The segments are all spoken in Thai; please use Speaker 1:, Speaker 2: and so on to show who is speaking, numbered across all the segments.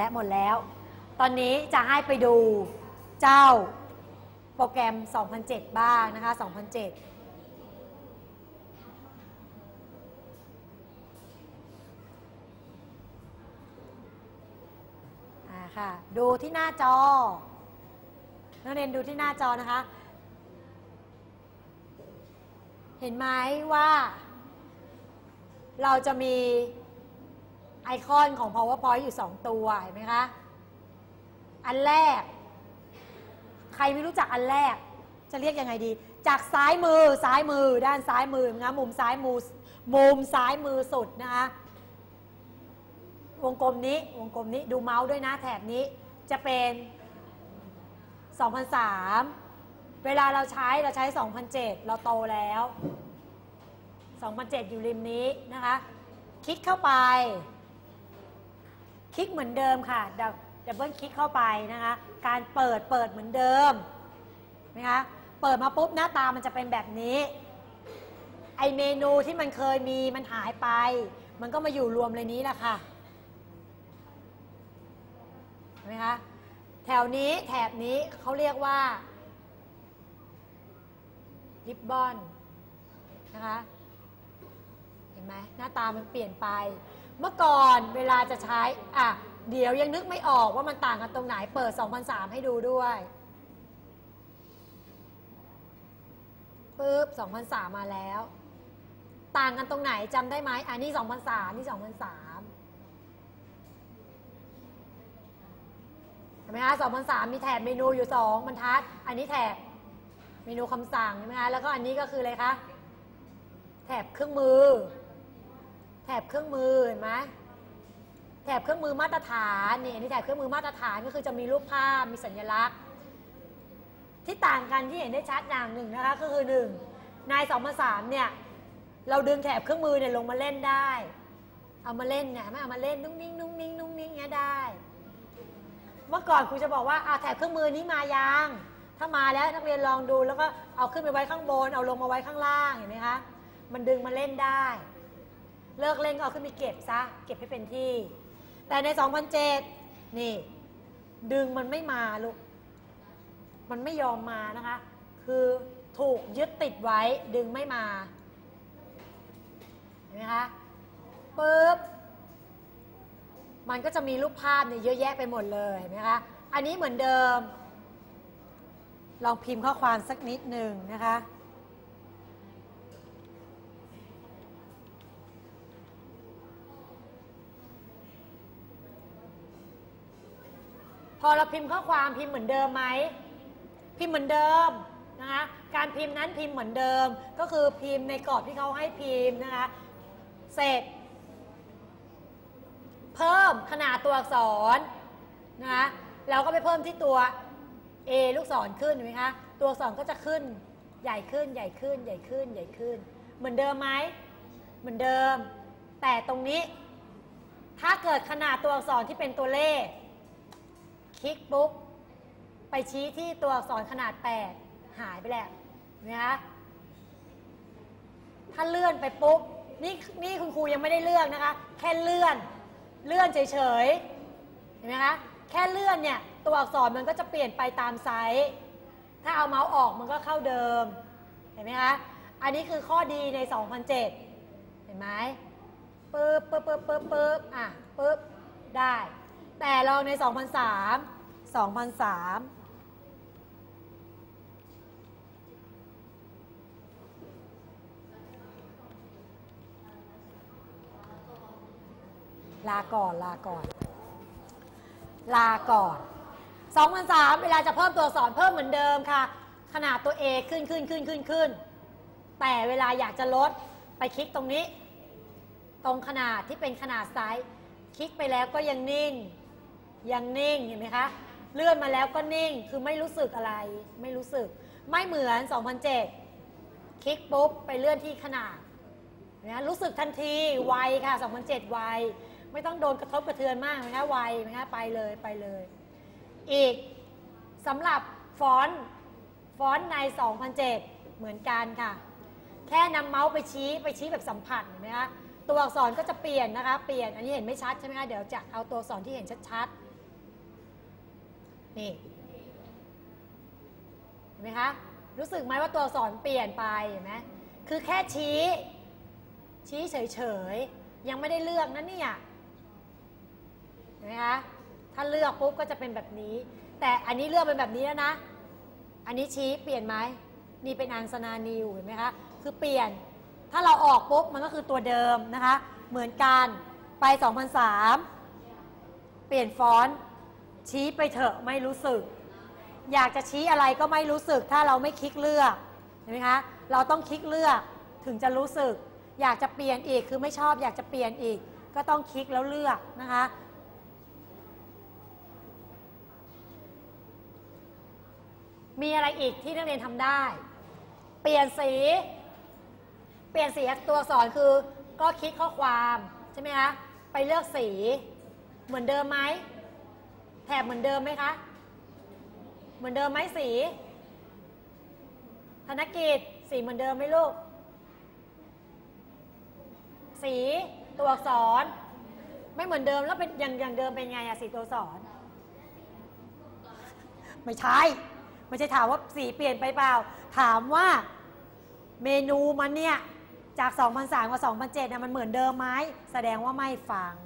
Speaker 1: แล้วตอนนี้จะให้ไปดูเจ้าโปรแกรม 2007 บ้างนะคะ2007ค่ะดูที่หน้าจอนักเรียนดูที่หน้าจอนะคะเห็นไหมว่าเราจะมีไอคอนของ PowerPoint อยู่2ตัวเห็นไหมคะอันแรกใครไม่รู้จักอันแรกจะเรียกยังไงดีจากซ้ายมือด้านซ้ายมือนะมุมซ้ายมือสุดนะคะวงกลมนี้ดูเมาส์ด้วยนะแถบนี้จะเป็น 2003 เวลาเราใช้ 2007 เราโตแล้ว 2007 อยู่ริมนี้นะคะคลิกเข้าไปคลิกเหมือนเดิมค่ะดับเบิลคลิกเข้าไปนะคะการเปิดเหมือนเดิมนะคะเปิดมาปุ๊บหน้าตามันจะเป็นแบบนี้ไอเมนูที่มันเคยมีมันหายไปมันก็มาอยู่รวมเลยนี้แหละค่ะเห็นไหมคะแถบนี้เขาเรียกว่าริบบอนนะคะเห็นไหมหน้าตามันเปลี่ยนไปเมื่อก่อนเวลาจะใช้เดี๋ยวยังนึกไม่ออกว่ามันต่างกันตรงไหนเปิด 2003 ให้ดูด้วยปึ๊บ 2003 มาแล้วต่างกันตรงไหนจำได้ไหมนี่ 2003 นี่ 2003เห็นไหมคะ2003 มีแถบเมนูอยู่2บรรทัดอันนี้แถบเมนูคำสั่งใช่ไหมคะแล้วก็อันนี้ก็คืออะไรคะแถบเครื่องมือเห็นไหมแถบเครื่องมือมาตรฐานนี่อันนี้แถบเครื่องมือมาตรฐานก็คือจะมีรูปภาพมีสัญลักษณ์ที่ต่างกันที่เห็นได้ชัดอย่างหนึ่งนะคะก็คือ1ใน2003เนี่ยเราดึงแถบเครื่องมือเนี่ยลงมาเล่นได้เอามาเล่นเนี่ยไม่เอามาเล่นนุ่งนิ่งเงี้ยได้เมื่อก่อนครูจะบอกว่าแถบเครื่องมือนี้มายังถ้ามาแล้วนักเรียนลองดูแล้วก็เอาขึ้นไปไว้ข้างบนเอาลงมาไว้ข้างล่างเห็นไหมคะมันดึงมาเล่นได้เลิกเล่นก็เอาขึ้นไปเก็บซะเก็บให้เป็นที่แต่ใน 2007 นี่ดึงมันไม่มาลูกมันไม่ยอมมานะคะคือถูกยึดติดไว้ดึงไม่มาเห็นไหมคะปึ๊บมันก็จะมีรูปภาพเนี่ยเยอะแยะไปหมดเลยเห็นไหมคะอันนี้เหมือนเดิมลองพิมพ์ข้อความสักนิดหนึ่งนะคะพอเราพิมพ์ข้อความพิมพ์เหมือนเดิมไหมพิมพ์เหมือนเดิมนะคะการพิมพ์นั้นพิมพ์เหมือนเดิมก็คือพิมพ์ในกรอบที่เขาให้พิมพ์นะคะเสร็จเพิ่มขนาดตัวอักษรนะคะเราก็ไปเพิ่มที่ตัว A ลูกศรขึ้นเห็นไหมคะตัวอักษรก็จะขึ้นใหญ่ขึ้นเหมือนเดิมไหมเหมือนเดิมแต่ตรงนี้ถ้าเกิดขนาดตัวอักษรที่เป็นตัวเลขคลิกปุ๊บไปชี้ที่ตัวอักษรขนาด8หายไปแล้วนะคะถ้าเลื่อนไปปุ๊บนี่คุณครูยังไม่ได้เลือกนะคะแค่เลื่อนเฉยๆเห็นไหมคะแค่เลื่อนเนี่ยตัวอักษรมันก็จะเปลี่ยนไปตามไซส์ถ้าเอาเมาส์ออกมันก็เข้าเดิมเห็นไหมคะอันนี้คือข้อดีใน 2007 เห็นไหมปึ๊บปึ๊บได้แต่ลองใน 2003 ลาก่อน 2003 เวลาจะเพิ่มตัวอักษรเพิ่มเหมือนเดิมค่ะขนาดตัว A ขึ้นแต่เวลาอยากจะลดไปคลิกตรงนี้ตรงขนาดที่เป็นขนาดไซส์คลิกไปแล้วก็ยังนิ่งเห็นไหมคะเลื่อนมาแล้วก็นิ่งคือไม่รู้สึกอะไรไม่เหมือน 2007 คลิกปุ๊บไปเลื่อนที่ขนาดนะรู้สึกทันทีไวค่ะ 2007 ไวไม่ต้องโดนกระทบกระเทือนมากนะคะไวนะคะไปเลยอีกสำหรับฟอนต์ใน 2007 เหมือนกันค่ะแค่นำเมาส์ไปชี้แบบสัมผัสเห็นไหมคะตัวอักษรก็จะเปลี่ยนนะคะเปลี่ยนอันนี้เห็นไม่ชัดใช่ไหมคะเดี๋ยวจะเอาตัวอักษรที่เห็นชัดนี่เห็นไหมคะรู้สึกไหมว่าตัวอักษรเปลี่ยนไปเห็นไหมคือแค่ชี้เฉยๆยังไม่ได้เลือกนะเนี่ยเห็นไหมคะถ้าเลือกปุ๊บก็จะเป็นแบบนี้แต่อันนี้เลือกเป็นแบบนี้แล้วนะอันนี้ชี้เปลี่ยนไหมนี่เป็นอังสนานิวเห็นไหมคะคือเปลี่ยนถ้าเราออกปุ๊บมันก็คือตัวเดิมนะคะเหมือนกันไป2003เปลี่ยนฟอนต์ชี้ไปเถอะไม่รู้สึกอยากจะชี้อะไรก็ไม่รู้สึกถ้าเราไม่คลิกเลือกเห็นไหมคะเราต้องคลิกเลือกถึงจะรู้สึกอยากจะเปลี่ยนอีกคือไม่ชอบอยากจะเปลี่ยนอีกก็ต้องคลิกแล้วเลือกนะคะมีอะไรอีกที่นักเรียนทำได้เปลี่ยนสีตัวอักษรคือก็คลิกข้อความใช่ไหมคะไปเลือกสีเหมือนเดิมไหมแถบเหมือนเดิมไหมคะเหมือนเดิมไหมสีธนกิจสีเหมือนเดิมไหมลูกสีตัวอักษรไม่เหมือนเดิมแล้วเป็นอย่างเดิมเป็นไงอะสีตัวอักษรไม่ใช่ถามว่าสีเปลี่ยนไปเปล่าถามว่าเมนูมันเนี่ยจาก2003กับ2007นะมันเหมือนเดิมไหมแสดงว่าไม่ฟัง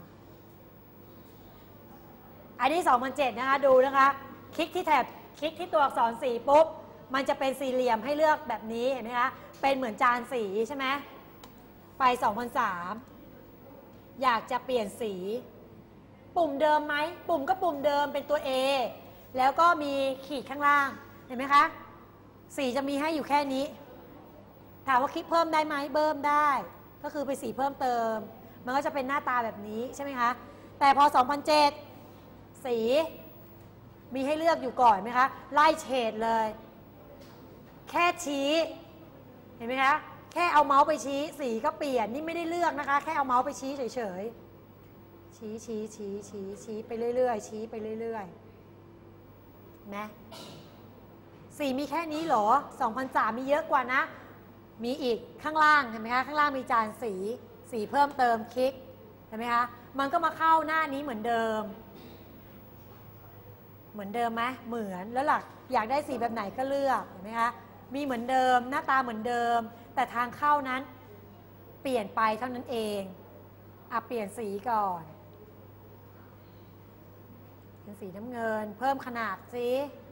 Speaker 1: อันนี้2007นะคะดูนะคะคลิกที่แถบคลิกที่ตัวอักษรสีปุ๊บมันจะเป็นสี่เหลี่ยมให้เลือกแบบนี้เห็นไหมคะเป็นเหมือนจานสีใช่ไหมไป2003อยากจะเปลี่ยนสีปุ่มเดิมไหมปุ่มก็ปุ่มเดิมเป็นตัว A แล้วก็มีขีดข้างล่างเห็นไหมคะสีจะมีให้อยู่แค่นี้ถามว่าคลิกเพิ่มได้ไหมเพิ่มได้ก็คือไปสีเพิ่มเติมมันก็จะเป็นหน้าตาแบบนี้ใช่ไหมคะแต่พอ2007สีมีให้เลือกอยู่ก่อนไหมคะไล่เฉดเลยแค่ชี้เห็นไหมคะแค่เอาเมาส์ไปชี้สีก็เปลี่ยนนี่ไม่ได้เลือกนะคะแค่เอาเมาส์ไปชี้เฉยๆชี้ไปเรื่อยๆชี้ไปเรื่อยๆนะสีมีแค่นี้เหรอ2003มีเยอะกว่านะมีอีกข้างล่างเห็นไหมคะข้างล่างมีจานสีเพิ่มเติมคลิกเห็นไหมคะมันก็มาเข้าหน้านี้เหมือนเดิมไหมเหมือนแล้วหลักอยากได้สีแบบไหนก็เลือกเห็นไหมคะมีเหมือนเดิมหน้าตาเหมือนเดิมแต่ทางเข้านั้นเปลี่ยนไปเท่านั้นเองเปลี่ยนสีก่อนเป็นสีน้ำเงินเพิ่มขนาดสิ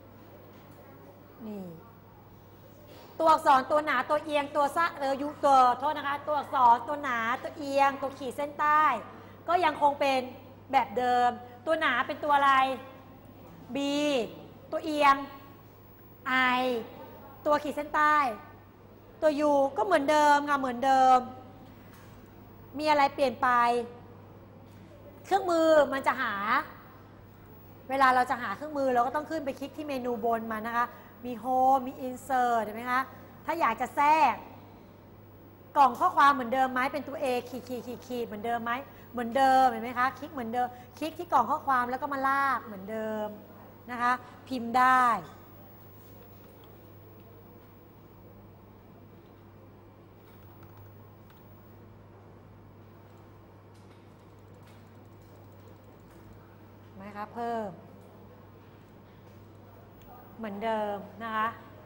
Speaker 1: นี่ตัวอักษรตัวหนาตัวเอียงตัวยุตัวโทษนะคะตัวอักษรตัวหนาตัวเอียงตัวขีดเส้นใต้ก็ยังคงเป็นแบบเดิมตัวหนาเป็นตัวอะไร B ตัวเอียง I ตัวขีดเส้นใต้ตัว U ก็เหมือนเดิมค่ะเหมือนเดิมมีอะไรเปลี่ยนไปเครื่องมือมันจะหาเวลาเราจะหาเครื่องมือเราก็ต้องขึ้นไปคลิกที่เมนูบนมานะคะมี Home มี Insert เห็นไหมคะถ้าอยากจะแทรกกล่องข้อความเหมือนเดิมไหมเป็นตัว A ขีดเหมือนเดิมไหมเหมือนเดิมเห็นไหมคะคลิกเหมือนเดิมคลิกที่กล่องข้อความแล้วก็มาลากเหมือนเดิมนะคะพิมพ์ได้ไหมคะเพิ่มเหมือนเดิมนะคะ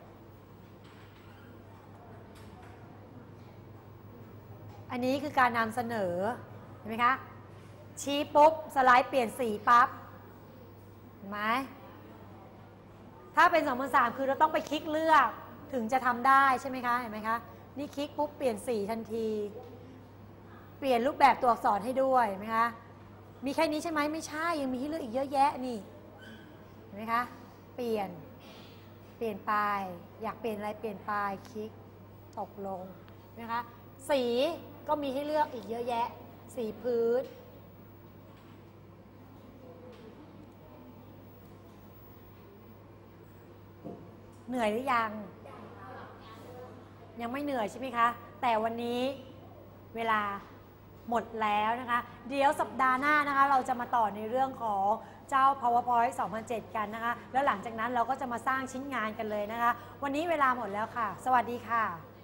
Speaker 1: อันนี้คือการนำเสนอเห็นไหมคะชี้ปุ๊บสไลด์เปลี่ยนสีปั๊บเห็นไหมถ้าเป็น2003คือเราต้องไปคลิกเลือกถึงจะทำได้ใช่ไหมคะเห็นไหมคะนี่คลิกปุ๊บเปลี่ยนสีทันทีเปลี่ยนรูปแบบตัวอักษรให้ด้วยเห็นไหมคะมีแค่นี้ใช่ไหมไม่ใช่ยังมีให้เลือกอีกเยอะแยะนี่เห็นไหมคะเปลี่ยนไปอยากเปลี่ยนอะไรเปลี่ยนไปคลิกตกลงนะคะสีก็มีให้เลือกอีกเยอะแยะสีพื้นเหนื่อยหรือยังไม่เหนื่อยใช่ไหมคะแต่วันนี้เวลาหมดแล้วนะคะเดี๋ยวสัปดาห์หน้านะคะเราจะมาต่อในเรื่องของเจ้า PowerPoint 2007 กันนะคะแล้วหลังจากนั้นเราก็จะมาสร้างชิ้นงานกันเลยนะคะวันนี้เวลาหมดแล้วค่ะสวัสดีค่ะ